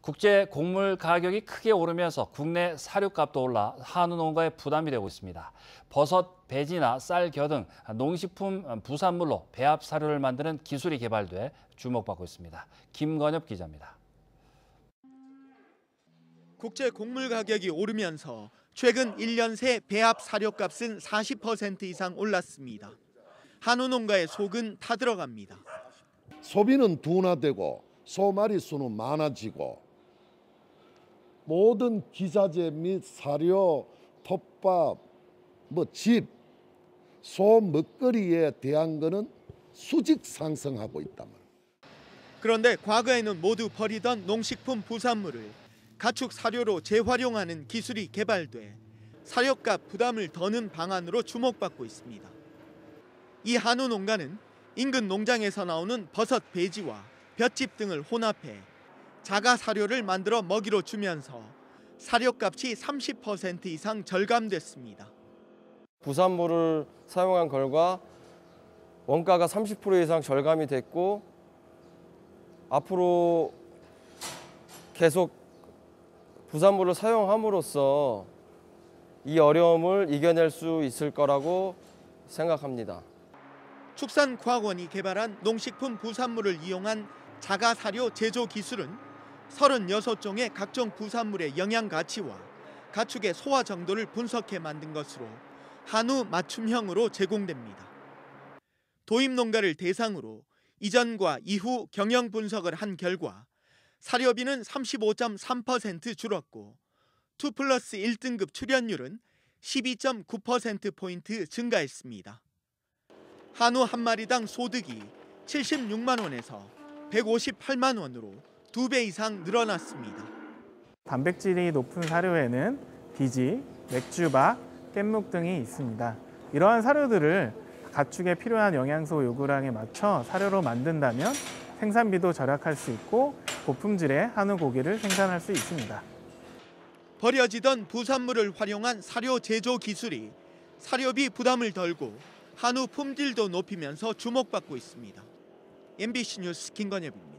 국제 곡물 가격이 크게 오르면서 국내 사료값도 올라 한우 농가에 부담이 되고 있습니다. 버섯, 배지나 쌀, 겨 등 농식품 부산물로 배합 사료를 만드는 기술이 개발돼 주목받고 있습니다. 김건엽 기자입니다. 국제 곡물 가격이 오르면서 최근 1년 새 배합 사료값은 40% 이상 올랐습니다. 한우 농가의 속은 타들어갑니다. 소비는 둔화되고 소마리 수는 많아지고 모든 기자재 및 사료, 톱밥, 집, 소 먹거리에 대한 것은 수직 상승하고 있단 말이에요. 그런데 과거에는 모두 버리던 농식품 부산물을 가축 사료로 재활용하는 기술이 개발돼 사료값 부담을 더는 방안으로 주목받고 있습니다. 이 한우 농가는 인근 농장에서 나오는 버섯, 배지와 볏짚 등을 혼합해 자가 사료를 만들어 먹이로 주면서 사료값이 30% 이상 절감됐습니다. 부산물을 사용한 결과 원가가 30% 이상 절감이 됐고 앞으로 계속 부산물을 사용함으로써 이 어려움을 이겨낼 수 있을 거라고 생각합니다. 축산과학원이 개발한 농식품 부산물을 이용한 자가사료 제조 기술은 36종의 각종 부산물의 영양 가치와 가축의 소화 정도를 분석해 만든 것으로 한우 맞춤형으로 제공됩니다. 도입 농가를 대상으로 이전과 이후 경영 분석을 한 결과 사료비는 35.3% 줄었고 2+1 등급 출연율은 12.9%포인트 증가했습니다. 한우 한 마리당 소득이 76만 원에서 158만 원으로 2배 이상 늘어났습니다. 단백질이 높은 사료에는 비지, 맥주박, 깻묵 등이 있습니다. 이러한 사료들을 가축에 필요한 영양소 요구량에 맞춰 사료로 만든다면 생산비도 절약할 수 있고 고품질의 한우 고기를 생산할 수 있습니다. 버려지던 부산물을 활용한 사료 제조 기술이 사료비 부담을 덜고 한우 품질도 높이면서 주목받고 있습니다. MBC 뉴스 김건엽입니다.